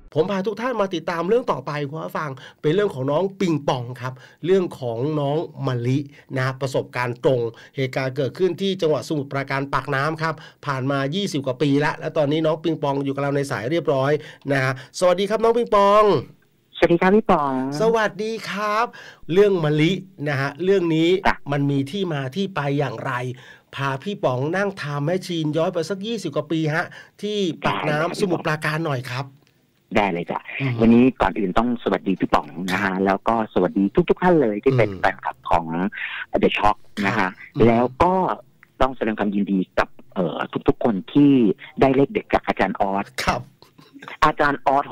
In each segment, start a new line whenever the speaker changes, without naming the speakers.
ผมพาทุกท่านมาติดตามเรื่องต่อไปคุณผู้ฟังเป็นเรื่องของน้องปิงปองครับเรื่องของน้องมะลินะประสบการณ์ตรงเหตุการณ์เกิดขึ้นที่จังหวัดสมุทรปราการปากน้ำครับผ่านมา20กว่าปีแล้วและตอนนี้น้องปิงปองอยู่กับเราในสายเรียบร้อยนะฮะสวัสดีครับน้องปิงปอง
สวัสดีครับพี่ปอง
สวัสดีครับเรื่องมะลินะฮะเรื่องนี้มันมีที่มาที่ไปอย่างไรพาพี่ป๋องนั่งทำแม่ชีนย้อนไปสัก20กว่าปีฮะที่ปากน้ำสมุทรปราการหน่อยครับ
ได้เลยจ้ะวันนี้ก่อนอื่นต้องสวัสดีพี่ป๋องนะฮะแล้วก็สวัสดีทุกท่านเลยที่เป็นแฟนคลับของ The Shock นะฮะแล้วก็ต้องแสดงความยินดีกับทุกคนที่ได้เลขเด็กจากอาจารย์ออส
ครับ
อาจารย์ออส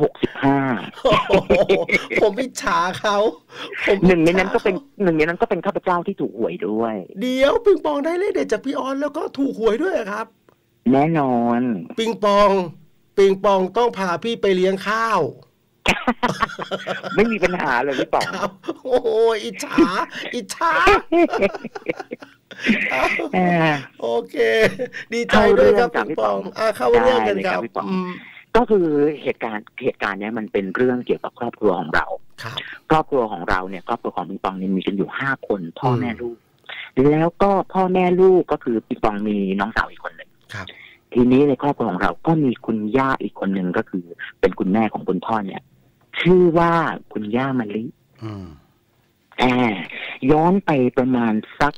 65ผมอิจฉาเขา
หนึ่งในนั้นก็เป็นข้าพเจ้าที่ถูกหวยด้วย
เดี๋ยวปิงปองได้เลขเด็ดจากพี่ออสแล้วก็ถูกหวยด้วยครับ
แน่นอน
ปิงปองต้องพาพี่ไปเลี้ยงข้าว
ไม่มีปัญหาเลยพี่ป๋อง
โอ้โหอิจฉาโอเคดีใจด้วยครับปิงปองเข้าเรื่องกันครับ
ก็คือเหตุการณ์นี้มันเป็นเรื่องเกี่ยวกับครอบครัวของเราครอบครัวของเราเนี่ยครอบครัวของปิงปองเนี่ยมีกันอยู่5คนพ่อแม่ลูกแล้วก็พ่อแม่ลูกก็คือปิงปองมีน้องสาวอีกคนหนึ่งทีนี้ในครอบครัวของเราก็มีคุณย่าอีกคนหนึ่งก็คือเป็นคุณแม่ของคุณพ่อเนี่ยชื่อว่าคุณย่ามะลิย้อนไปประมาณสัก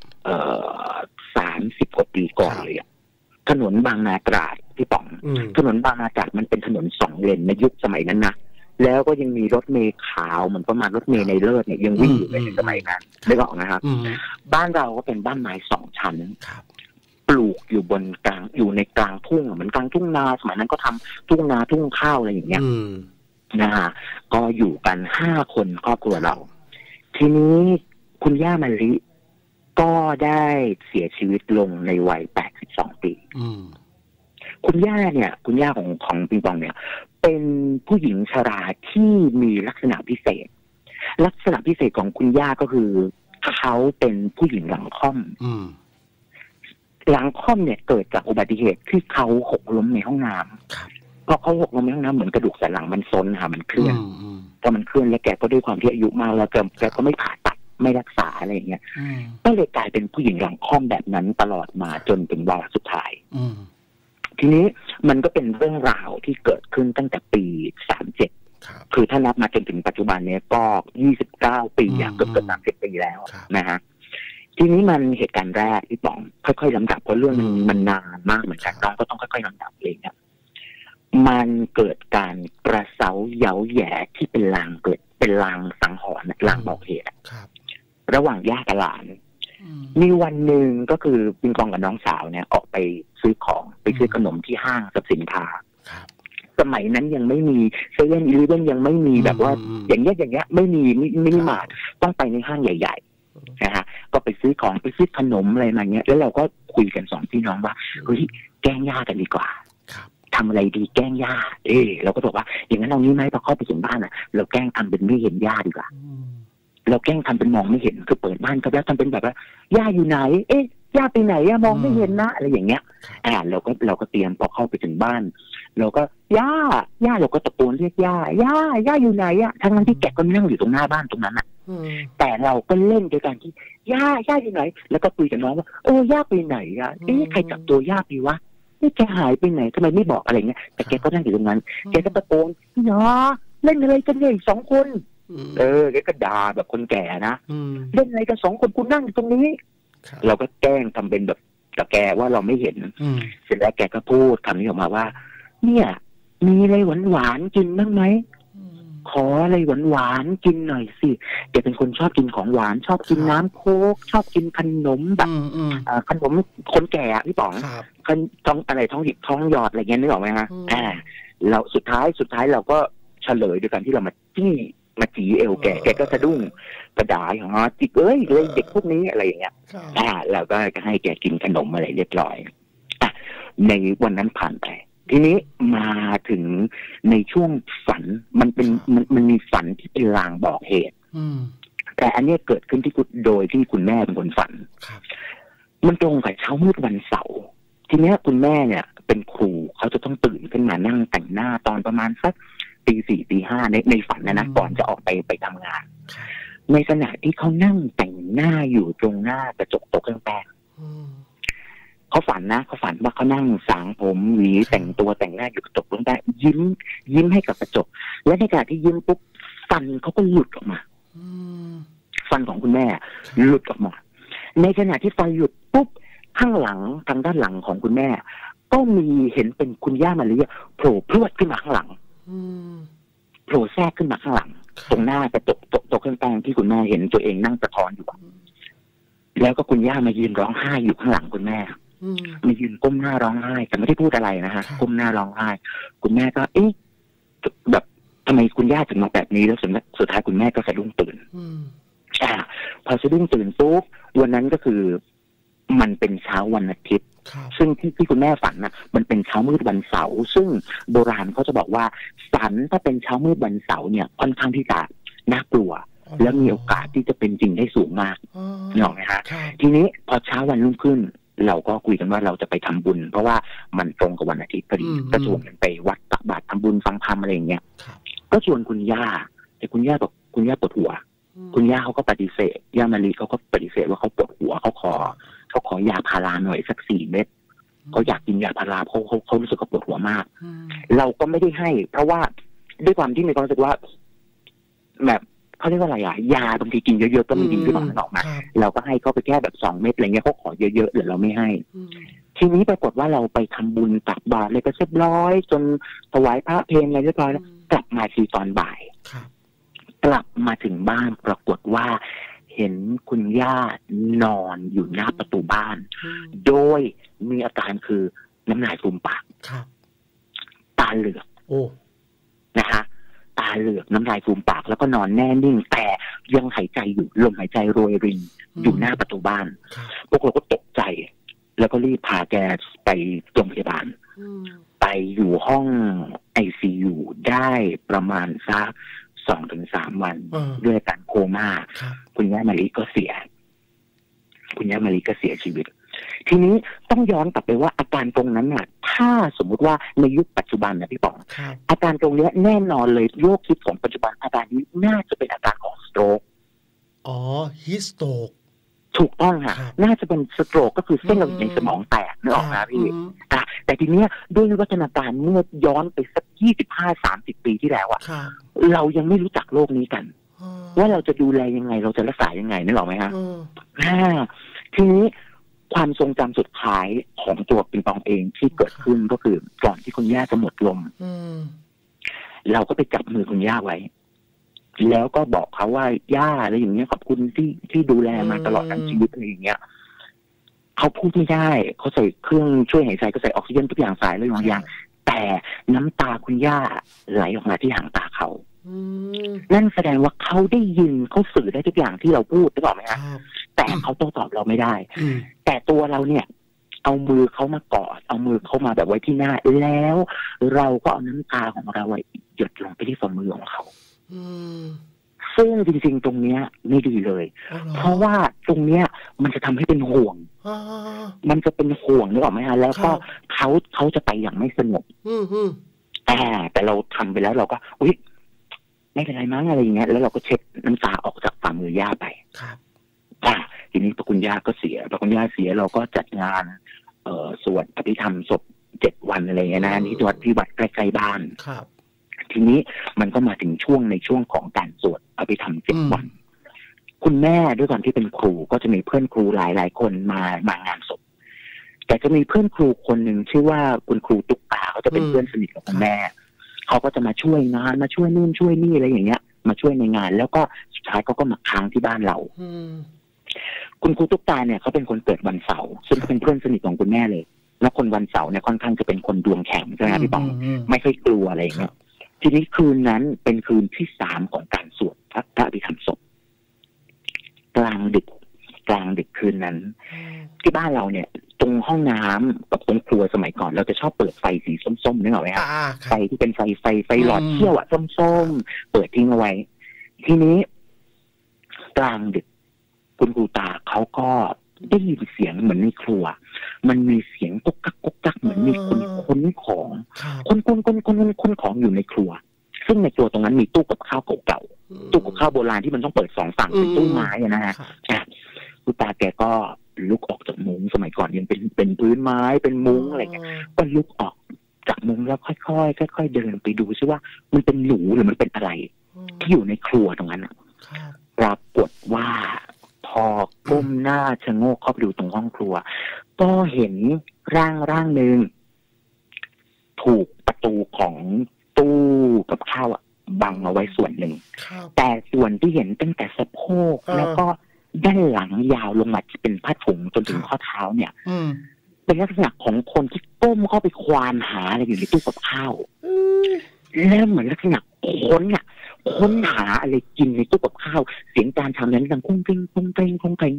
30 กว่าปีก่อนเลยถนนบางนาตราดพี่ป๋องถนนบางนาตราดมันเป็นถนน2 เลนในยุคสมัยนั้นนะแล้วก็ยังมีรถเมล์ขาวเหมือนประมาณรถเมล์ในเลิศเนี่ยยังวิ่งอยู่ในสมัยนั้นได้บอกนะครับบ้านเราก็เป็นบ้านไม้2 ชั้นปลูกอยู่บนกลางอยู่ในกลางทุ่งเหมือนกลางทุ่งนาสมัยนั้นก็ทำทุ่งนาทุ่งข้าวอะไรอย่างเงี้ยนะฮะก็อยู่กัน5 คนครอบครัวเราทีนี้คุณย่ามะลิก็ได้เสียชีวิตลงในวัย82 ปีคุณย่าของปิงปองเนี่ยเป็นผู้หญิงชราที่มีลักษณะพิเศษของคุณย่าก็คือเขาเป็นผู้หญิงหลังค่อมเนี่ยเกิดจากอุบัติเหตุที่เขาหกล้มในห้องน้ำพอเขาหกล้มในห้องน้ำเหมือนกระดูกสันหลังมันซนค่ะมันเคลื่อนพอมันเคลื่อนแล้วแกก็ด้วยความที่อายุมากแล้วแกก็ไม่ผ่าตัดไม่รักษาอะไรอย่างเงี้ยก็เลยกลายเป็นผู้หญิงหลังค่อมแบบนั้นตลอดมาจนเป็นวาระสุดท้ายทีนี้มันก็เป็นเรื่องราวที่เกิดขึ้นตั้งแต่ปี37คือถ้านับมาจนถึงปัจจุบันนี้ก็29 ปีเกือบ30 ปีแล้วนะฮะทีนี้มันเหตุการณ์แรกที่ป๋องค่อยๆลำดับเพราะเรื่องมันนานมากเหมือนกันน้องก็ต้องค่อยๆลำดับเองครับมันเกิดการกระเซาเย้าแย่ที่เป็นลางสังหรณ์ลางบอกเหตุระหว่างย่ากับหลานมีวันหนึ่งก็คือปิงปองกับน้องสาวเนี่ยออกไปซื้อขนมที่ห้างสรรพสินค้าสมัยนั้นยังไม่มีเซเว่นอีเลฟเว่นยังไม่มีแบบว่าอย่างเงี้ยไม่มีมินิมาร์ทต้องไปในห้างใหญ่ๆนะฮะก็ไปซื้อขนมอะไรมาเงี้ยแล้วเราก็คุยกัน2 พี่น้องว่าเฮ้ยแกล้งย่ากันดีกว่าทำอะไรดีแกล้งย่าเราก็บอกว่าอย่างนั้นเอางี้ไหมพอเข้าไปถึงบ้านเราแกล้งทำเป็นไม่เห็นย่าดีกว่าเราแกล้งทำเป็นมองไม่เห็นคือเปิดบ้านก็แล้วทำเป็นแบบว่าย่าอยู่ไหนย่าไปไหนมองไม่เห็นนะอะไรอย่างเงี้ยเราก็เตรียมพอเข้าไปถึงบ้านเราก็ย่าเราก็ตะโกนเรียกย่าอยู่ไหนทั้งนั้นที่แกก็นั่งอยู่ตรงหน้าบ้านตรงนั้นแต่เราก็เล่นโดยการที่ย่าอยู่ไหนแล้วก็คุยกับน้องว่าย่าไปไหนใครจับตัวย่าไปวะนี่แกหายไปไหนทำไมไม่บอกอะไรเงี้ยแต่แกก็นั่งอยู่ตรงนั้นแกก็ตะโกนเล่นอะไรกันเนี่ย2 คนแกก็ด่าแบบคนแก่นะเล่นอะไรกัน2 คนกูนั่งอยู่ตรงนี้เราก็แกล้งทำเป็นแบบกับแกว่าเราไม่เห็นเสร็จแล้วแกก็พูดคำนี้ออกมาว่าเนี่ยมีอะไรหวานกินบ้างไหมขออะไรหวานกินหน่อยสิแกเป็นคนชอบกินของหวานชอบกินน้ำโค้กชอบกินขนมแบบขนมคนแก่พี่ป๋องท้องอะไรท้องหยิบท้องหยอดอะไรเงี้ยนึกออกไหมฮะเราสุดท้ายเราก็เฉลยด้วยการที่เรามาจีเอวแกก็สะดุ้งกระดาษของจิกเลยเด็กพวกนี้อะไรอย่างเงี้ยเราก็ให้แกกินขนมอะไรเรียบร้อยในวันนั้นผ่านไปทีนี้มาถึงในช่วงฝันมันมีฝันที่เป็นลางบอกเหตุแต่อันนี้เกิดขึ้นโดยที่คุณแม่เป็นคนฝันมันตรงกับเช้ามืดวันเสาร์ทีนี้คุณแม่เนี่ยเป็นครูเขาจะต้องตื่นขึ้นมานั่งแต่งหน้าตอนประมาณสัก 4 ตี 5ในฝันนะก่อนจะออกไปทำงานในขณะที่เขานั่งแต่งหน้าอยู่ตรงหน้ากระจกโต๊ะเครื่องแป้งเขาฝันว่าเขานั่งสางผมหวีแต่งตัวแต่งหน้าอยู่กระจกเครื่องแป้งยิ้มให้กับกระจกและในขณะที่ยิ้มปุ๊บฟันเขาก็หลุดออกมาฟันของคุณแม่หลุดออกมาในขณะที่ฟันหลุดปุ๊บข้างหลังทางด้านหลังของคุณแม่ก็มีเห็นเป็นคุณย่ามะลิโผล่พรวดขึ้นมาข้างหลังโผล่แทรกขึ้นมาข้างหลังตรงหน้ากระจกโต๊ะเครื่องแป้งที่คุณแม่เห็นตัวเองนั่งสะท้อนอยู่แล้วก็คุณย่ามายืนร้องไห้อยู่ข้างหลังคุณแม่มายืนก้มหน้าร้องไห้แต่ไม่ได้พูดอะไรนะฮะก้มหน้าร้องไห้คุณแม่ก็แบบทำไมคุณย่าถึงมาแบบนี้แล้วสุดท้ายคุณแม่ก็สะดุ้งตื่นพอสะดุ้งตื่นปุ๊บวันนั้นก็คือมันเป็นเช้าวันอาทิตย์ซึ่งที่คุณแม่ฝันนะมันเป็นเช้ามืดวันเสาร์ซึ่งโบราณเขาจะบอกว่าฝันถ้าเป็นเช้ามืดวันเสาร์เนี่ยค่อนข้างที่จะน่ากลัวและมีโอกาสที่จะเป็นจริงได้สูงมากนึกออกไหมฮะทีนี้พอเช้าวันรุ่งขึ้นเราก็คุยกันว่าเราจะไปทำบุญเพราะว่ามันตรงกับวันอาทิตย์พอดีก็ชวนกันไปวัดตักบาตรทำบุญฟังธรรมอะไรอย่างเงี้ยก็ชวนคุณย่าแต่คุณย่าบอกคุณย่าปวดหัวคุณย่าเขาก็ปฏิเสธย่ามะลิเขาก็ปฏิเสธว่าเขาปวดหัวเขาขอยาพาราหน่อยสัก4 เม็ดเขาอยากกินยาพาราเพราะเขารู้สึกเขาปวดหัวมากเราก็ไม่ได้ให้เพราะว่าด้วยความที่มีความรู้สึกว่าแบบเขาเรียกว่าอะไรยาบางทีกินเยอะๆก็ไม่ดีหรือเปล่าออกมาเราก็ให้เขาไปแค่แบบ2 เม็ดอะไรเงี้ยเขาขอเยอะๆหรือเราไม่ให้ทีนี้ปรากฏว่าเราไปทำบุญตักบาตรเลยก็เรียบร้อยจนถวายพระเพลอะไรเรียบร้อยแล้วกลับมาทีตอนบ่ายกลับมาถึงบ้านปรากฏว่าเห็นคุณย่านอนอยู่หน้าประตูบ้านโดยมีอาการคือน้ำลายฟูมปากตาเหลือกนะคะตาเหลือกน้ำลายฟูมปากแล้วก็นอนแน่นิ่งแต่ยังหายใจอยู่ลมหายใจโรยรินอยู่หน้าประตูบ้านพวกเราก็ตกใจแล้วก็รีบพาแกไปโรงพยาบาลไปอยู่ห้อง ICU ได้ประมาณสัก2-3 วันด้วยอาการโคม่าคุณย่ามะลิก็เสียชีวิตทีนี้ต้องย้อนกลับไปว่าอาการตรงนั้นน่ะถ้าสมมุติว่าในยุคปัจจุบันนะพี่ป๋องอาการตรงนี้แน่นอนเลยโรคคิดของปัจจุบันอาการนี้น่าจะเป็นอาการของสโตรก
ฮิสโตรก
ถูกต้องค่ะน่าจะเป็นสโตรกก็คือเส้นเลือดในสมองแตกนึกออกไหมพี่แต่ทีเนี้ยด้วยวิวัฒนาการเมื่อย้อนไปสัก25-30 ปีที่แล้วอะเรายังไม่รู้จักโรคนี้กันว่าเราจะดูแลยังไงเราจะรักษายังไงนึกออกไหมฮะทีนี้ความทรงจำสุดท้ายของตัวปิงปองเองที่เกิดขึ้นก็คือก่อนที่คุณย่าจะหมดลมเราก็ไปจับมือคุณย่าไว้แล้วก็บอกเขาว่าย่าอะไรอย่างเงี้ยขอบคุณที่ดูแลมาตลอดทั้งชีวิตอะไรอย่างเงี้ยเขาพูดไม่ได้เขาใส่เครื่องช่วยหายใจก็ใส่ออกซิเจนทุกอย่างใส่เลยอย่างแต่น้ำตาคุณย่าไหลออกมาที่หางตาเขานั่นแสดงว่าเขาได้ยินเขาสื่อได้ทุกอย่างที่เราพูดได้บอกไหมฮะแต่เขาโต้ตอบเราไม่ได้แต่ตัวเราเนี่ยเอามือเขามากอดเอามือเขามาแบบไว้ที่หน้าแล้วเราก็เอาน้ำตาของเราไว้หยดลงไปที่ฝ่ามือของเขาซึ่งจริงๆตรงเนี้ยไม่ดีเลยเพราะว่าตรงเนี้ยมันจะทำให้เป็นห่วงมันจะเป็นห่วงนึกออกไหมฮะแล้วก็เขาจะไปอย่างไม่สงบแต่เราทำไปแล้วเราก็อุ๊ยไม่เป็นไรมั้งอะไรอย่างเงี้ยแล้วเราก็เช็ดน้ำตาออกจากฝ่ามือย่าไปทีนี้พอคุณย่าก็เสียพอคุณย่าเสียเราก็จัดงานสวดอภิธรรมศพ7 วันอะไรเงี้ยนะนี่ที่วัดใกล้ๆบ้านทีนี้มันก็มาถึงในช่วงของการสวดอภิธรรม7 วันคุณแม่ด้วยความที่เป็นครูก็จะมีเพื่อนครูหลายคนมางานศพแต่จะมีเพื่อนครูคนหนึ่งชื่อว่าคุณครูตุ๊กตาเขาจะเป็นเพื่อนสนิทกับคุณแม่เขาก็จะมาช่วยงานมาช่วยนู่นช่วยนี่อะไรอย่างเงี้ยมาช่วยในงานแล้วก็สุดท้ายเขาก็มาค้างที่บ้านเราคุณครูตุ๊กตาเนี่ยเขาเป็นคนเกิดวันเสาร์ซึ่งเป็นเพื่อนสนิทของคุณแม่เลยแล้วคนวันเสาร์เนี่ยค่อนข้างจะเป็นคนดวงแข็งใช่ไหมพี่ป๋องไม่ค่อยกลัวอะไรอย่างเงี้ยทีนี้คืนนั้นเป็นคืนที่3ของการสวดพระอภิธรรมศพกลางดึกคืนนั้นที่บ้านเราเนี่ยตรงห้องน้ำกับตรงครัวสมัยก่อนเราจะชอบเปิดไฟสีส้มๆนึกออกไหมครับไฟที่เป็นไฟหลอดเขี้ยวส้มๆเปิดทิ้งเอาไว้ทีนี้กลางดึกคุณครูตาเขาก็ได้ยินเสียงเหมือนในครัวมันมีเสียงกุ๊กกักเหมือนมีคนค้นของคนของอยู่ในครัวซึ่งในตัวตรงนั้นมีตู้กับข้าวเก่าๆตู้กับข้าวโบราณที่มันต้องเปิด2 ฝั่งเป็นตู้ไม้นะฮะคุณตาแกก็ลุกออกจากมุ้งสมัยก่อนยังเป็นพื้นไม้เป็นมุ้งอะไรเงี้ยก็ลุกออกจากมุ้งแล้วค่อยๆเดินไปดูซิว่ามันเป็นหนูหรือมันเป็นอะไรที่อยู่ในครัวตรงนั้นปรากฏว่าพอก้มหน้าชะโงกเข้าไปดูตรงห้องครัวก็เห็นร่างหนึ่งถูกประตูของตู้กับข้าวบังเอาไว้ส่วนหนึ่งแต่ส่วนที่เห็นตั้งแต่สะโพกแล้วก็ด้านหลังยาวลงมาที่เป็นผ้าถุงจนถึงข้อเท้าเนี่ยเป็นลักษณะของคนที่ก้มเข้าไปควานหาอะไรอยู่ในตู้กับข้าวแล้วเหมือนลักษณะค้นหาอะไรกินในตู้กับข้าวเสียงการทำนั้นดังกุ้งเกงกุ้งเกงกุ้งเกง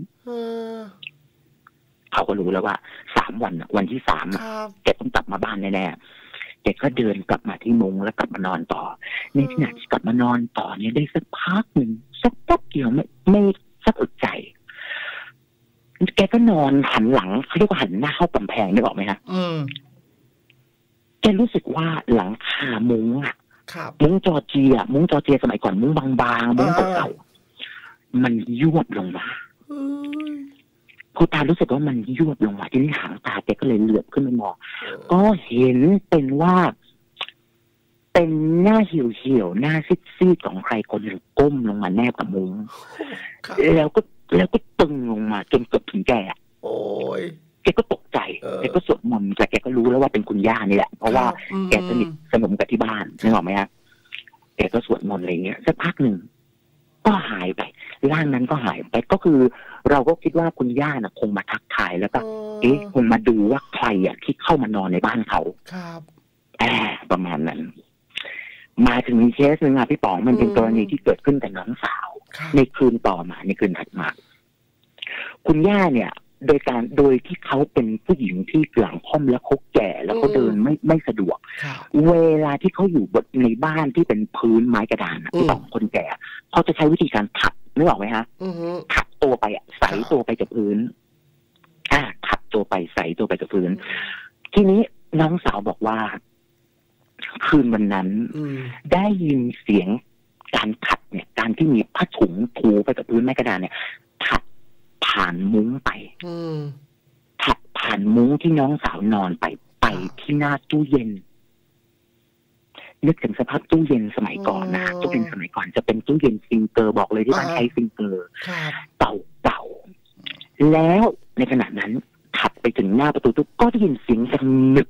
เขาก็รู้แล้วว่า3 วันวันที่3แกต้องกลับมาบ้านแน่ๆแกก็เดินกลับมาที่มุ้งแล้วกลับมานอนต่อในขณะที่กลับมานอนต่อเนี่ยได้สักพักหนึ่งสักแป๊บเดียวไม่สักอึดใจแกก็นอนหันหลังเขาเรียกว่าหันหน้าเข้ากำแพงได้บอกไหมฮะแกรู้สึกว่าหลังคามุ้งมุ้งจอร์เจียสมัยก่อนมุ้งบางๆมุ้งเก่าๆมันยวบลงมาคุณตารู้สึกว่ามันยวบลงมาที่นี่หางตาแกก็เลยเหลือบขึ้นไปมองก็เห็นเป็นว่าเป็นหน้าเหี่ยวหน้าซีดๆของใครคนหนึ่งก้มลงมาแนบกับมุ้งแล้วก็ตึงลงมาจนเกือบถึงแกโอ้ยแกก็ตกใจแกก็สวดมนต์แต่แกก็รู้แล้วว่าเป็นคุณย่านี่แหละเพราะว่าแกสนิทสนมกับที่บ้านนึกออกไหมฮะแกก็สวดมนต์อะไรเงี้ยสักพักหนึ่งก็หายไปร่างนั้นก็หายไปก็คือเราก็คิดว่าคุณย่าน่ะคงมาทักทายแล้วก็คงมาดูว่าใครที่เข้ามานอนในบ้านเขาครับประมาณนั้นมาถึงเคสหนึ่งพี่ป๋องมันเป็นกรณีที่เกิดขึ้นกับน้องสาวในคืนต่อมาในคืนถัดมาคุณย่าเนี่ยโดยที่เขาเป็นผู้หญิงที่หลังค่อมแล้วเขาแก่แล้วเขาเดินไม่สะดวกเวลาที่เขาอยู่ในบ้านที่เป็นพื้นไม้กระดานพี่ป๋องคนแก่เขาจะใช้วิธีการถัดนึกออกไหมฮะถัดตัวไปใส่ตัวไปกับพื้นถัดตัวไปใส่ตัวไปกับพื้นทีนี้น้องสาวบอกว่าคืนวันนั้นได้ยินเสียงการถัดเนี่ยการที่มีผ้าถุงถูไปกับพื้นไม้กระดานเนี่ยถัดผ่านมุ้งไปถัดผ่านมุ้งที่น้องสาวนอนไปที่หน้าตู้เย็นนึกถึงสภาพตู้เย็นสมัยก่อนนะตู้เย็นสมัยก่อนจะเป็นตู้เย็นซิงเกอร์บอกเลยที่บ้านใช้ซิงเกอร์เก่าๆแล้วในขณะนั้นถัดไปถึงหน้าประตูตู้ก็ได้ยินเสียงดัง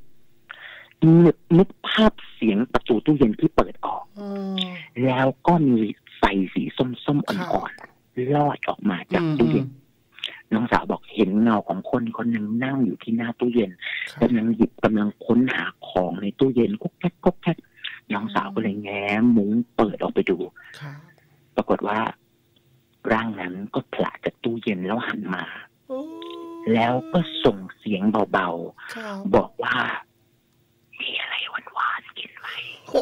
นึกภาพเสียงประตูตู้เย็นที่เปิดออกแล้วก็มีไฟสีส้มๆอ่อนๆลอดออกมาจากตู้เย็นน้องสาวบอกเห็นเงาของคนหนึ่งนั่งอยู่ที่หน้าตู้เย็นกำลังค้นหาของในตู้เย็นกุ๊กแก๊กน้องสาวก็เลยแง้มมุ้งเปิดออกไปดูปรากฏว่าร่างนั้นก็ผละจากตู้เย็นแล้วหันมาแล้วก็ส่งเสียงเบาๆบอกว่ามีอะไรหวานๆกินไหม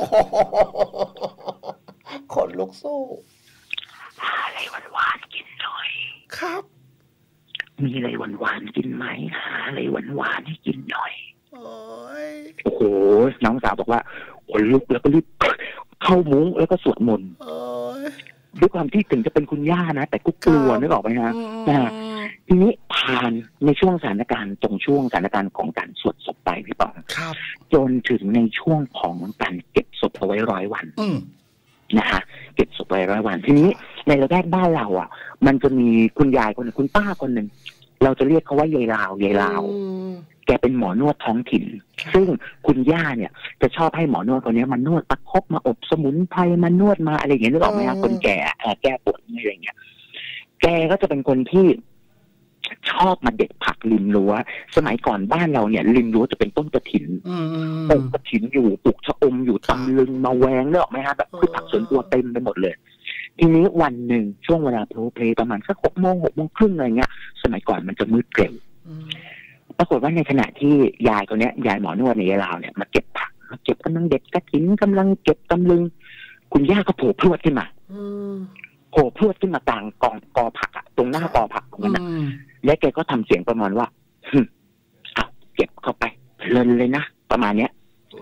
คนลุกสู้
อะไรหวานๆกินหน่อย
ครับ
มีอะไรหวานๆกินไหมหาอะไรหวานๆให้กินหน่อยโอ้โหน้องสาวบอกว่าคนลุกแล้วก็รีบเข้ามุ้งแล้วก็สวดมนต์ด้วยความที่ถึงจะเป็นคุณย่านะแต่ก็กลัวนึกออกไหมฮะทีนี้ผ่านในช่วงสถานการณ์ของการสวดศพไปพี่ป๋องจนถึงในช่วงของการเก็บศพเอาไว้100 วันนะคะเก็บศพไว้100 วันทีนี้ในระแวกบ้านเรามันจะมีคุณยายคนหนึ่งคุณป้าคนหนึ่งเราจะเรียกเขาว่ายายลาวแกเป็นหมอนวดท้องถิ่นซึ่งคุณย่าเนี่ยจะชอบให้หมอนวดคนนี้มานวดประคบมาอบสมุนไพรมานวดมาอะไรอย่างเงี้ยนึกออกไหมครับคนแก่แก้ปวดอะไรอย่างเงี้ยแกก็จะเป็นคนที่ชอบมาเด็ดผักริมรั้วสมัยก่อนบ้านเราเนี่ยริมรั้วจะเป็นต้นกระถินปลูกกระถินอยู่ปลูกชะอมอยู่ตำลึงมาแวงนึกออกไหมฮะแบบพืชผักสวนครัวเต็มไปหมดเลยทีนี้วันหนึ่งช่วงเวลาโพลเพลประมาณสัก6 โมงครึ่งอะไรเงี้ยสมัยก่อนมันจะมืดเร็วปรากฏว่าในขณะที่ยายคนนี้ยายหมอนวดในลาวเนี่ยมาเก็บผักมาเก็บกำลังเด็ดกระถินกำลังเก็บตำลึงคุณย่าก็โผล่พรวดขึ้นมากลางกอผักตรงหน้ากอผักตรงนั้นและแกก็ทำเสียงประมาณว่าเก็บเข้าไปเพลินเลยนะประมาณ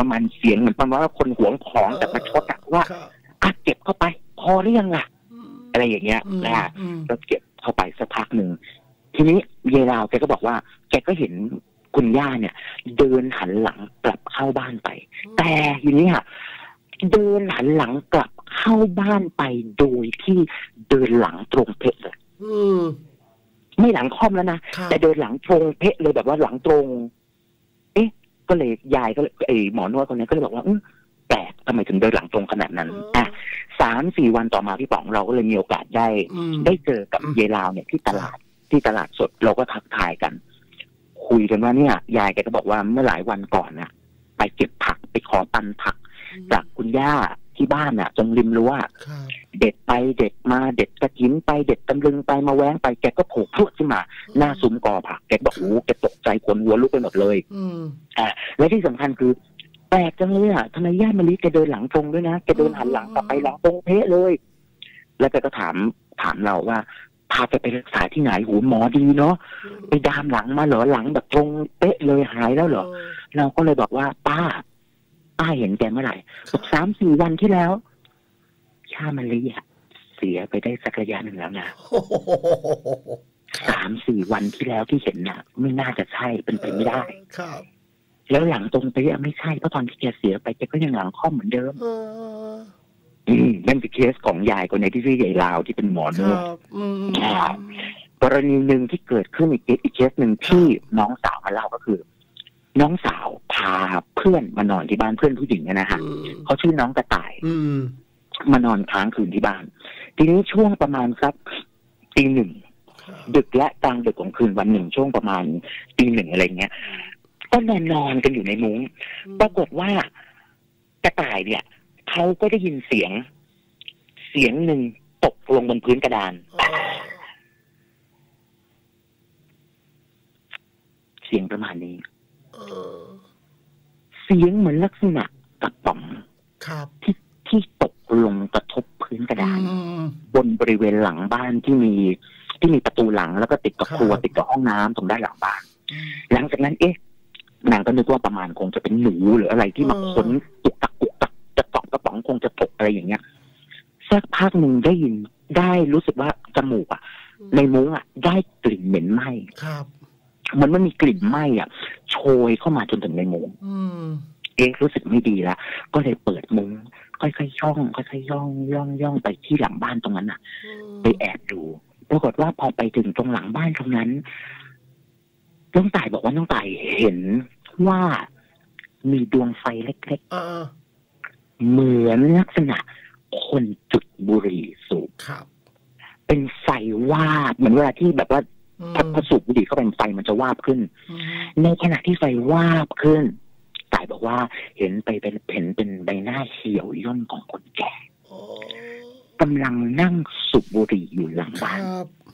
ประมาณเสียงเหมือนประมาณว่าคนหวงของแต่ประชดว่าเก็บเข้าไปพอหรือยังล่ะอะไรอย่างเงี้ยนะฮะก็เก็บเข้าไปสักพักหนึ่งทีนี้เยลาวแกก็บอกว่าแกก็เห็นคุณย่าเนี่ยเดินหันหลังกลับเข้าบ้านไปแต่ทีนี้ค่ะเดินหันหลังกลับเข้าบ้านไปโดยที่เดินหลังตรงเพะเลยไม่หลังค่อมแล้วนะแต่เดินหลังตรงเพะเลยแบบว่าหลังตรงก็เลยยายก็ไอหมอนวดคนนี้ก็เลยบอกว่าแปลกทำไมถึงเดินหลังตรงขนาดนั้น3-4 วันต่อมาพี่ป๋องเราก็เลยมีโอกาสได้เจอกับเยลาวเนี่ยที่ตลาดสดเราก็ทักทายกันคุยกันว่าเนี่ยยายแกก็บอกว่าเมื่อหลายวันก่อนน่ะไปเก็บผักไปขอปันผักจากคุณย่าที่บ้านน่ะตรงริมรั้วเด็ดไปเด็ดมาเด็ดกระถินไปเด็ดตำลึงไปมาแว้งไปแกก็โผล่พรวดขึ้นมาหน้าซุ้มกอผักแกบอกโอ้แกตกใจขนหัวลุกไปหมดเลยและที่สำคัญคือแปลกจังเลยทำไมย่ามะลิแกเดินหลังตรงด้วยนะแกเดินหันหลังกลับไปหลังตรงเป๊ะเลยแล้วแกก็ถามเราว่าพาแกไปรักษาที่ไหนหูหมอดีเนาะไปดามหลังมาเหรอหลังแบบตรงเป๊ะเลยหายแล้วเหรอเราก็เลยบอกว่าป้าเห็นแกเมื่อไหร่บอก3-4 วันที่แล้วย่ามะลิเสียไปได้สักระยะหนึ่งแล้วนะ3-4 วันที่แล้วที่เห็นน่ะไม่น่าจะใช่เป็นไปไม่ได้ครับแล้วหลังตรงไปไม่ใช่เพราะตอนที่แกเสียไปแกก็ยังหลังค่อมเหมือนเดิมนั่นคือเคสของยายคนในที่ชื่อยายลาวที่เป็นหมอนวดกรณีหนึ่งที่เกิดขึ้นอีกเคสหนึ่งที่น้องสาวมาเล่าก็คือน้องสาวพาเพื่อนมานอนที่บ้านเพื่อนผู้หญิงนะฮะเขาชื่อน้องกระต่ายมานอนค้างคืนที่บ้านทีนี้ช่วงประมาณสัก1:00ดึกและกลางดึกของคืนวันหนึ่งช่วงประมาณ1:00อะไรเงี้ยก็นอนกันอยู่ในมุ้งปรากฏว่ากระต่ายเนี่ยเขาก็ได้ยินเสียงหนึ่งตกลงบนพื้นกระดานเสียงประมาณนี้เสียงเหมือนลักษณะกระป๋องที่ตกลงกระทบพื้นกระดานบนบริเวณหลังบ้านที่มีประตูหลังแล้วก็ติดกับครัวติดกับห้องน้ำตรงด้านหลังบ้านหลังจากนั้นนางก็นึกว่าประมาณคงจะเป็นหนูหรืออะไรที่มาค้นตุกตักจะตอกกระป๋องคงจะตกอะไรอย่างเงี้ยสักพักหนึ่งได้รู้สึกว่าจมูกในมุ้งได้กลิ่นเหม็นไหม้มันไม่มีกลิ่นไหม้โชยเข้ามาจนถึงในมุ้งรู้สึกไม่ดีแล้วก็เลยเปิดมุ้งค่อยๆย่องไปที่หลังบ้านตรงนั้นไปแอบดูปรากฏว่าพอไปถึงตรงหลังบ้านตรงนั้นน้องต่ายบอกว่าน้องต่ายเห็นว่ามีดวงไฟเล็กๆเหมือนลักษณะคนจุดบุหรี่สูบเป็นไฟวาบเหมือนเวลาที่แบบว่าพอสูบบุหรี่เข้าไปไฟมันจะวาบขึ้นในขณะที่ไฟวาบขึ้นต่ายบอกว่าเห็นเป็นใบหน้าเหี่ยวย่นของคนแก่กำลังนั่งสูบบุหรี่อยู่หลังบ้าน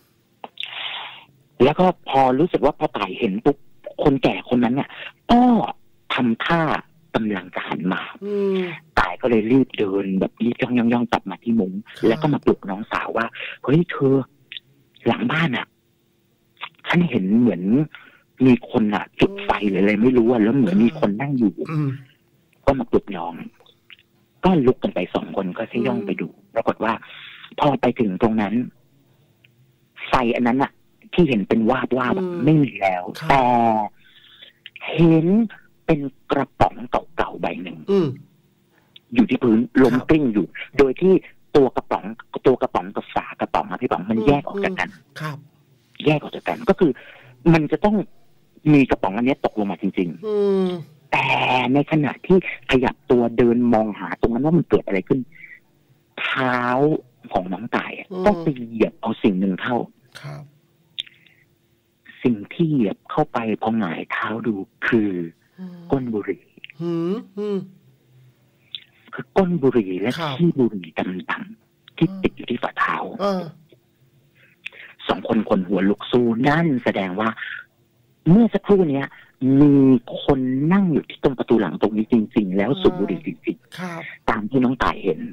แล้วก็พอรู้สึกว่าพอต่ายเห็นปุ๊บคนแก่คนนั้นเนี่ยก็ทำท่ากำลังจะหันมาต่ายก็เลยรีบเดินแบบรีบย่องกลับมาที่มุ้งแล้วก็มาปลุกน้องสาวว่าเฮ้ยเธอหลังบ้านฉันเห็นเหมือนมีคนจุดไฟหรืออะไรไม่รู้แล้วเหมือนมีคนนั่งอยู่ก็มาปลุกน้องก็ลุกกันไป2 คนก็ย่องไปดูปรากฏว่าพอไปถึงตรงนั้นไฟอันนั้นที่เห็นเป็นวาบไม่มีแล้วแต่เห็นเป็นกระป๋องเก่าๆใบหนึ่งอยู่ที่พื้นล้มกลิ้งอยู่โดยที่ตัวกระป๋องกับฝากระป๋องพี่ป๋องมันแยกออกจากกันแยกออกจากกันก็คือมันจะต้องมีกระป๋องอันนี้ตกลงมาจริงๆแต่ในขณะที่ขยับตัวเดินมองหาตรงนั้นว่ามันเกิดอะไรขึ้นเท้าของน้องต่ายต้องไปเหยียบเอาสิ่งหนึ่งเข้าสิ่งที่เหยียบเข้าไปพอหงายเท้าดูคือก้นบุหรี่คือก้นบุหรี่และขี้บุหรี่ดำๆที่ติดอยู่ที่ฝ่าเท้า2 คนคนหัวลุกสู้นั่นแสดงว่าเมื่อสักครู่นี้มีคนนั่งอยู่ที่ตรงประตูหลังตรงนี้จริงๆแล้วสูบบุหรี่จริงๆตามที่น้องต่ายเห็น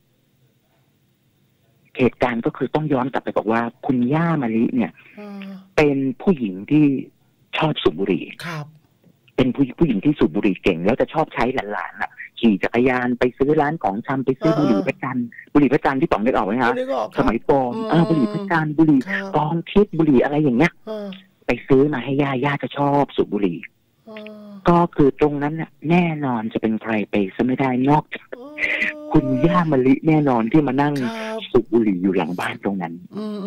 เหตุการณ์ก็คือต้องย้อนกลับไปบอกว่าคุณย่ามะลิเนี่ยเป็นผู้หญิงที่ชอบสูบบุหรี่เป็นผู้หญิงที่สูบบุหรี่เก่งแล้วจะชอบใช้หลานๆอ่ะขี่จักรยานไปซื้อร้านของชำไปซื้อบุหรี่พระจันทร์ที่ป๋องได้ออกไหมฮะสมัยก่อนบุหรี่พระจันทร์บุหรี่กองทิพย์บุหรี่อะไรอย่างเงี้ยไปซื้อมาให้ย่าจะชอบสูบบุหรี่ก็คือตรงนั้นน่ะแน่นอนจะเป็นใครไปซะไม่ได้นอกจากคุณย่ามะลิแน่นอนที่มานั่งสูบบุหรี่อยู่หลังบ้านตรงนั้น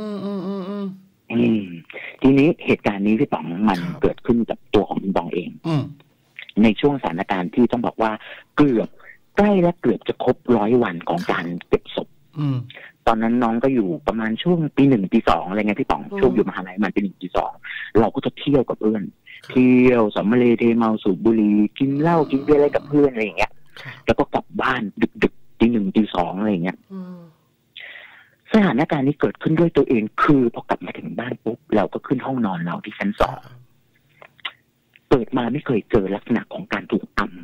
ทีนี้เหตุการณ์นี้พี่ป๋องมันเกิดขึ้นกับตัวของพี่ป๋องเองในช่วงสถานการณ์ที่ต้องบอกว่าเกือบใกล้และเกือบจะครบ100 วันของการเก็บศพตอนนั้นน้องก็อยู่ประมาณช่วงปี1 ปี 2อะไรเงี้ยพี่ป๋องช่วงอยู่มหาลัยมันปี1 ปี 2เราก็จะเที่ยวกับเพื่อนเที่ยวสัมมาเลเทเมาสูบบุหรี่กินเหล้ากินเบียร์อะไรกับเพื่อนอะไรอย่างเงี้ยแล้วก็กลับบ้านดึกตี 1 ตี 2อะไรอย่างเงี้ยสถานการณ์นี้เกิดขึ้นด้วยตัวเองคือพอกลับมาถึงบ้านปุ๊บเราก็ขึ้นห้องนอนเราที่ชั้น 2เปิดมาไม่เคยเจอลักษณะของการถูก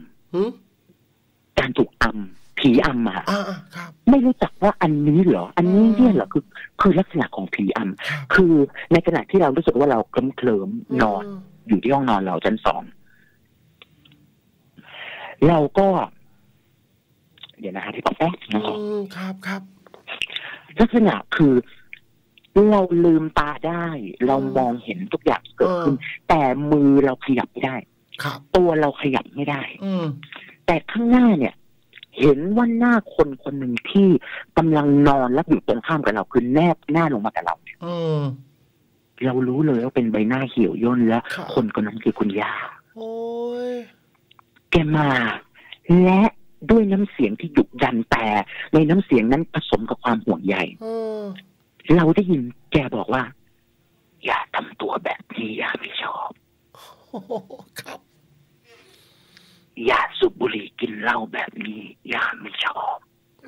การถูกผีอำมาไม่รู้จักว่าอันนี้เหรออันนี้เนี่ยเหรอคือลักษณะของผีอำคือในขณะที่เรารู้สึกว่าเราเคลิ้มนอนอยู่ที่ห้องนอนเราชั้น 2เราก็เดี๋ยวนะฮะที่ป๋องแป๊บ
ครับ
ลักษณะคือเราลืมตาได้เรามองเห็นทุกอย่างเกิดขึ้นแต่มือเราขยับไม่ได้ตัวเราขยับไม่ได้แต่ข้างหน้าเนี่ยเห็นว่าหน้าคนหนึ่งที่กำลังนอนและอยู่ตรงข้ามกับเราคือแนบหน้าลงมากับเราเนี่ยเรารู้เลยว่าเป็นใบหน้าเหี่ยวย่นและคนคนนั้นคือคุณย่าแกมาและด้วยน้ำเสียงที่ดุดันแต่ในน้ำเสียงนั้นผสมกับความห่วงใยเราได้ยินแกบอกว่าอย่าทำตัวแบบนี้ย่าไม่ชอบ
ครับ
อย่าสูบบุหรี่กินเหล้าแบบนี้ย่าไม่ชอบ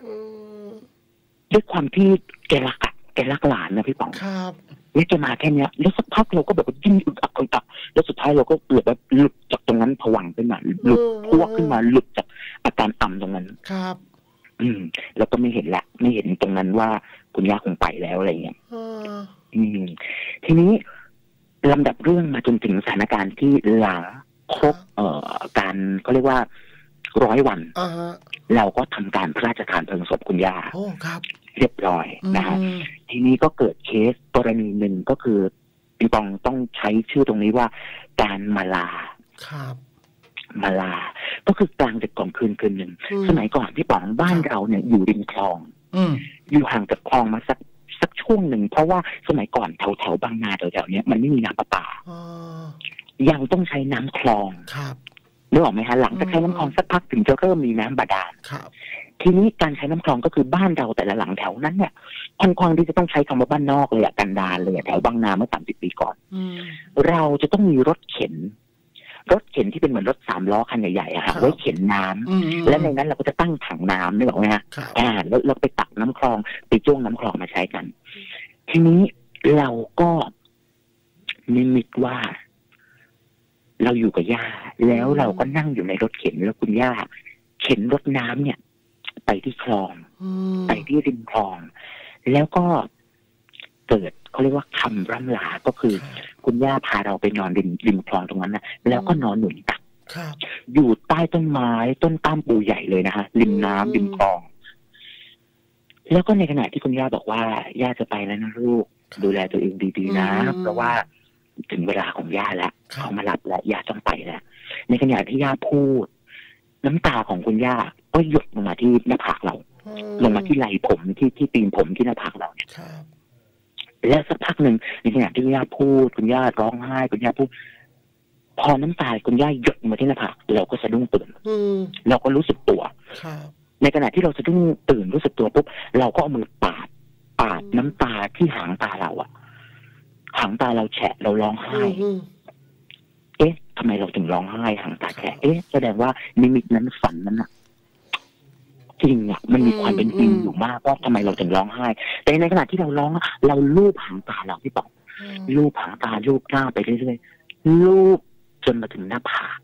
ด้วยความที่แกรักหลานนะพี่ป๋อง
ครับ
แล้วแกมาแค่นี้แล้วสักพักเราก็แบบยิ่งอึกอักแล้วสุดท้ายเราก็เกือบแบบหลุดจากตรงนั้นผวังขึ้นมาหลุดพวกขึ้นมาหลุดจากอาการอ่ำตรงนั้น
ครับ
แล้วก็ไม่เห็นตรงนั้นว่าคุณย่าคงไปแล้วอะไรเงี้ยทีนี้ลำดับเรื่องมาจนถึงสถานการณ์ที่หลังครบการเขาเรียกว่า100 วันเราก็ทำการพระราชทานเพลิงศพคุณย่าเรียบร้อยนะฮะทีนี้ก็เกิดเคสกรณีหนึ่งก็คือพี่ปองต้องใช้ชื่อตรงนี้ว่าการมาลาก็คือกลางดึกของคืนหนึ่งสมัยก่อนพี่ป๋องบ้านเราเนี่ยอยู่ริมคลองอยู่ห่างจากคลองมาสักช่วงหนึ่งเพราะว่าสมัยก่อนแถวบางนาแถวๆนี้มันไม่มีน้ำประปายังต้องใช้น้ำคลองนึกออกไหมฮะหลังจากใช้น้ำคลองสักพักถึงจะเริ่มมีน้ำบาดาลทีนี้การใช้น้ำคลองก็คือบ้านเราแต่ละหลังแถวนั้นเนี่ยค่อนข้างที่จะต้องใช้คำว่าบ้านนอกเลยอะกันดารเลยแถวบางนาเมื่อ30 ปีก่อนเราจะต้องมีรถเข็นที่เป็นเหมือนรถ3 ล้อคันใหญ่ๆอะฮะไว้เข็นน้ำและในนั้นเราก็จะตั้งถังน้ำนึกออกไหมฮะแล้วเราไปตักน้ำคลองไปจ้วงน้ำคลองมาใช้กันทีนี้เราก็นิมิตว่าเราอยู่กับย่าแล้วเราก็นั่งอยู่ในรถเข็นแล้วคุณย่าเข็นรถน้ำเนี่ยไปที่คลองไปที่ริมคลองแล้วก็เกิดเขาเรียกว่าคำร่ำลาก็คือคุณย่าพาเราไปนอนริมคลองตรงนั้นนะแล้วก็นอนหนุนตักอยู่ใต้ต้นไม้ต้นตาลปูใหญ่เลยนะฮะริมน้ำริมคลองแล้วก็ในขณะที่คุณย่าบอกว่าย่าจะไปแล้วนะลูกดูแลตัวเองดีๆนะเพราะว่าถึงเวลาของย่าแล้วเขามารับแล้วย่าต้องไปแล้วในขณะที่ย่าพูดน้ำตาของคุณย่าก็หยดลงมาที่หน้าผากเราลงมาที่ไหล่ผมที่ตีนผมที่หน้าผากเราเนี่ยแล้วสักพักหนึ่งในขณะที่ย่าพูดคุณย่าร้องไห้คุณย่าพูดพอน้ำตาคุณย่าหยดมาที่หน้าผากเราก็สะดุ้งตื่นเราก็รู้สึกตัวในขณะที่เราสะดุ้งตื่นรู้สึกตัวปุ๊บเราก็เอามือปาดน้ำตาที่หางตาเราอะหางตาเราแฉะเราร้องไห้เอ๊ะทำไมเราถึงร้องไห้หางตาแฉะแสดงว่านิมิตนั้นฝันนั้นอะจริงอะมันมีความเป็นจริงอยู่มากว่าทำไมเราถึงร้องไห้แต่ในขณะที่เราร้องเราลูบหางตาเราที่บอกลูบหางตาลูบหน้าไปเรื่อยๆลูบจนมาถึงหน้าผาก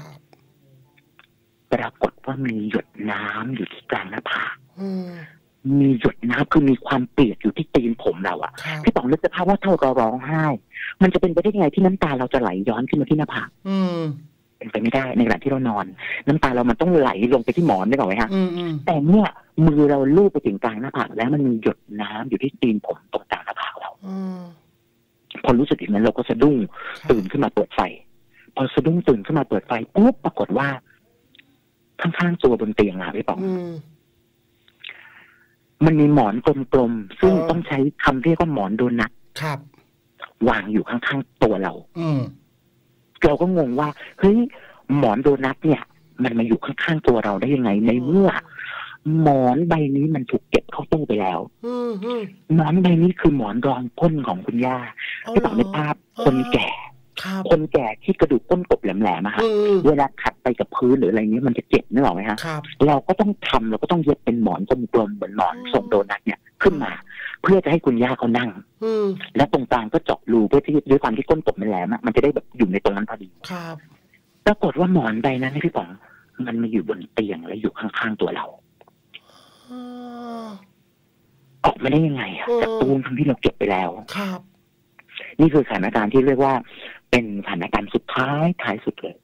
ปรากฏว่ามีหยดน้ำอยู่ที่กลางหน้าผากมีหยดน้ำคือมีความเปียกอยู่ที่ตีนผมเราอะพี่ป๋องนึกสภาพว่าถ้าเราร้องไห้มันจะเป็นไปได้ยังไงที่น้ำตาเราจะไหลย้อนขึ้นมาที่หน้าผากเป็นไปไม่ได้ในขณะที่เรานอนน้ำตาเรามันต้องไหลลงไปที่หมอนได้ก่อนไหมฮะแต่เนี่ยมือเราลูบไปถึงกลางหน้าผากแล้วมันมีหยดน้ำอยู่ที่ตีนผมตรงกลางหน้าผากเราพอรู้สึกอย่างนั้นเราก็สะดุ้งตื่นขึ้นมาเปิดไฟพอสะดุ้งตื่นขึ้นมาเปิดไฟปุ๊บปรากฏว่าข้างๆตัวบนเตียงอะพี่ป๋องมันมีหมอนกลมๆซึ่งต้องใช้คำเรียกว่าหมอนโดนัทวางอยู่ข้างๆตัวเราเราก็งงว่าเฮ้ยหมอนโดนัทเนี่ยมันมาอยู่ข้างๆตัวเราได้ยังไงในเมื่อหมอนใบนี้มันถูกเก็บเข้าตู้ไปแล้วหมอนใบนี้คือหมอนรองก้นของคุณย่าที่ต่อในภาพคนแก่ที่กระดูกก้นกบแหลมๆอะฮะเวลาขัดไปกับพื้นหรืออะไรนี้มันจะเจ็บนึกออกไหมฮะเราก็ต้องเย็บเป็นหมอนกลมๆเหมือนหมอนทรงโดนัทเนี่ยขึ้นมาเพื่อจะให้คุณย่าเขานั่งและตรงกลางก็เจาะรูเพื่อที่ด้วยความที่ก้นกบมันแหลมมันจะได้แบบอยู่ในตรงนั้นพอดีปรากฏว่าหมอนใบนั้นพี่ป๋องมันมาอยู่บนเตียงและอยู่ข้างๆตัวเราออกมาได้ยังไงอะจากตู้ทั้งที่เราเก็บไปแล้วนี่คือสถานการณ์ที่เรียกว่าเป็นสถานการณ์สุดท้ายสุดเลย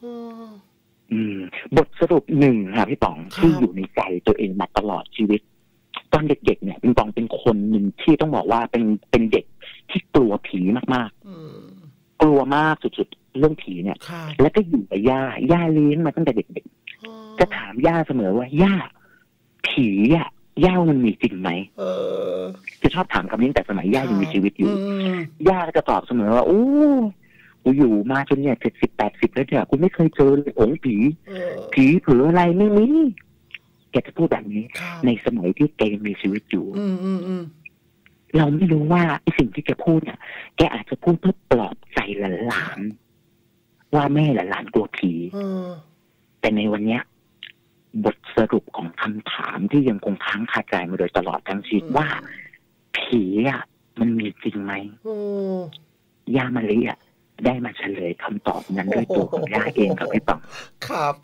บทสรุปหนึ่งค่ะพี่ป๋องที่อยู่ในใจตัวเองมาตลอดชีวิตตอนเด็กๆเนี่ยปิงปองเป็นคนหนึ่งที่ต้องบอกว่าเป็นเด็กที่กลัวผีมากๆกลัวมากสุดๆเรื่องผีเนี่ยแล้วก็อยู่กับย่าเลี้ยงมาตั้งแต่เด็กๆจะถามย่าเสมอว่าย่าผีอ่ะย่ามันมีจริงไหมจะชอบถามคำนี้แต่สมัยย่ายังมีชีวิตอยู่ย่าก็จะตอบเสมอว่าโอ้กูอยู่มาจนเนี่ย70-80แล้วเนี่ยกูไม่เคยเจอเลยองค์ผีเผืออะไรไม่มีแกจะพูดแบบนี้ในสมัยที่แกยังมีชีวิตอยู่เราไม่รู้ว่าไอ้สิ่งที่แกพูดเนี่ยแกอาจจะพูดเพื่อปลอบใจหลานๆว่าแม่หลานกลัวผีแต่ในวันเนี้ยบทสรุปของคำถามที่ยังคงค้างคาใจมาโดยตลอดทั้งชีวิตว่าผีอ่ะมันมีจริงไหมย่ามะลิอ่ะได้มาเฉลยคำตอบนั้นด้วยตัวของย่าเองครับพี่ป๋อง
ครับ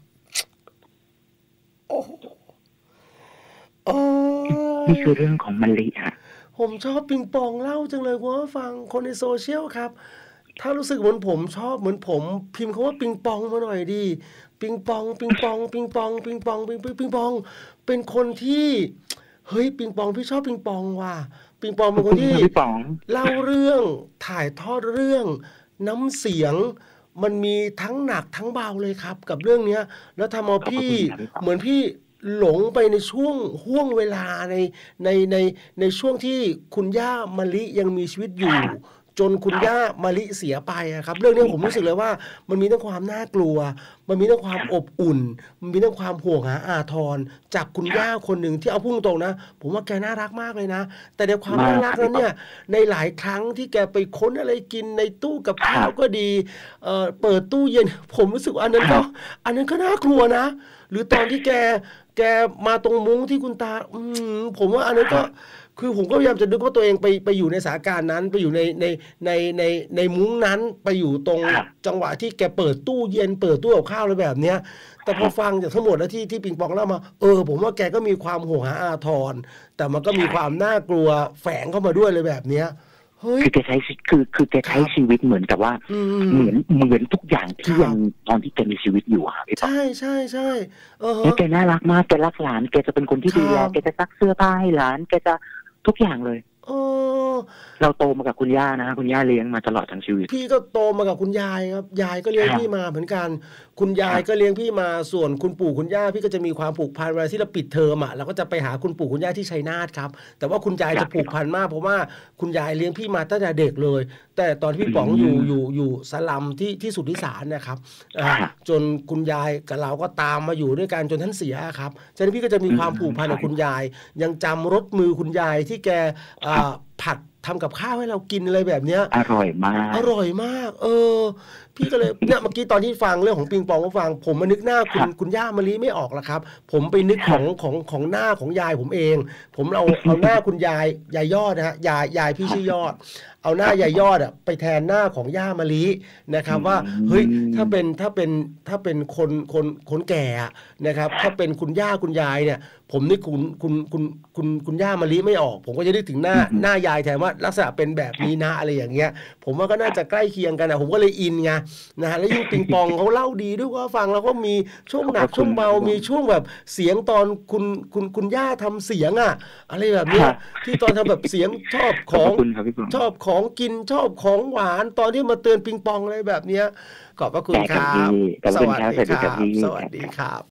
นี่คือเรื่องของมะลิอ่ะ
ผมชอบปิงปองเล่าจังเลยว่าฟังคนในโซเชียลครับถ้ารู้สึกเหมือนผมชอบเหมือนผมพิมพ์คำว่าปิงปองมาหน่อยดีปิงปองปิงปองปิงปองปิงปองปิงปองเป็นคนที่เฮ้ยปิงปองพี่ชอบปิงปองว่ะปิงปองเป็นคนที่เล่าเรื่องถ่ายทอดเรื่องน้ำเสียงมันมีทั้งหนักทั้งเบาเลยครับกับเรื่องนี้แล้วทำเอาพี่เหมือนพี่หลงไปในช่วงห่วงเวลาในช่วงที่คุณย่ามะลิยังมีชีวิตอยู่จนคุณย่ามะลิเสียไปครับเรื่องนี้ผมรู้สึกเลยว่ามันมีทั้งความน่ากลัวมันมีทั้งความอบอุ่นมันมีทั้งความห่วงหาอาทรจากคุณย่าคนหนึ่งที่เอาพุ่งตรงนะผมว่าแกน่ารักมากเลยนะแต่ในความน่ารักนั้นเนี่ยในหลายครั้งที่แกไปค้นอะไรกินในตู้กับข้าวก็ดีเปิดตู้เย็นผมรู้สึกว่าอันนั้นก็น่ากลัวนะหรือตอนที่แกมาตรงมุ้งที่คุณตาผมว่าอันนั้นก็คือผมก็พยายามจะนึกว่าตัวเองไปอยู่ในสถานการณ์นั้นไปอยู่ในมุ้งนั้นไปอยู่ตรงจังหวะที่แกเปิดตู้เย็นเปิดตู้กับข้าวอะไรแบบเนี้ยแต่พอฟังจากทั้งหมดแล้วที่ปิงปองเล่ามาผมว่าแกก็มีความห่วงหาอาทรแต่มันก็มีความน่ากลัวแฝงเข้ามาด้วยเลยแบบเนี้ย
คือแกใช้คือแกใช้ชีวิตเหมือนกับว่าเหมือนทุกอย่างที่ยังตอนที่แกมีชีวิตอยู่ค่ะ
ใช่
แล้วแกน่ารักมากแกรักหลานแกจะเป็นคนที่ดูแลแกจะซักเสื้อผ้าให้หลานแกจะทุกอย่างเลยเราโตมากับคุณย่านะคุณย่าเลี้ยงมาตลอดทั้งชีวิต
พี่ก็โตมากับคุณยายครับยายก็เลี้ยงพี่มาเหมือนกันคุณยายก็เลี้ยงพี่มาส่วนคุณปู่คุณย่าพี่ก็จะมีความผูกพันเวลาที่เราปิดเทอมเราก็จะไปหาคุณปู่คุณย่าที่ชัยนาทครับแต่ว่าคุณยายจะผูกพันมากเพราะว่าคุณยายเลี้ยงพี่มาตั้งแต่เด็กเลยแต่ตอนที่พี่ป๋องอยู่สลัมที่สุทธิสารนะครับจนคุณยายกับเราก็ตามมาอยู่ด้วยกันจนท่านเสียครับฉะนั้นพี่ก็จะมีความผูกพันกับคุณยายยังจำรสมือคุณยายที่แกผัดทำกับข้าวให้เรากินอะไรแบบเนี้ย
อร่อยม
ากพี่ก็เลยเนี่ยเมื่อกี้ตอนที่ฟังเรื่องของปิงปองมาฟังผมมานึกหน้าคุณย่ามะลิไม่ออกละครับผมไปนึกของหน้าของยายผมเองผมเอาหน้าคุณยายยอดนะฮะยายพี่ชื่อยอดเอาหน้ายายยอดอะไปแทนหน้าของย่ามะลินะครับว่าเฮ้ยถ้าเป็นคนแก่นะครับถ้าเป็นคุณย่าคุณยายเนี่ยผมนึกคุณย่ามะลิไม่ออกผมก็จะนึกถึงหน้ายายแทนว่าลักษณะเป็นแบบนี้นะอะไรอย่างเงี้ยผมว่าก็น่าจะใกล้เคียงกันผมก็เลยอินไงนะฮะแล้วยิ่งปิงปองเขาเล่าดีด้วยว่าฟังแล้วก็มีช่วงหนักช่วงเบามีช่วงแบบเสียงตอนคุณย่าทำเสียงอะไรแบบนี้ที่ตอนทำแบบเสียงชอบของกินชอบของหวานตอนที่มาเตือนปิงปองอะไรแบบเนี้ยขอบพระคุณครับสวัสดีครับสวัสดีครับ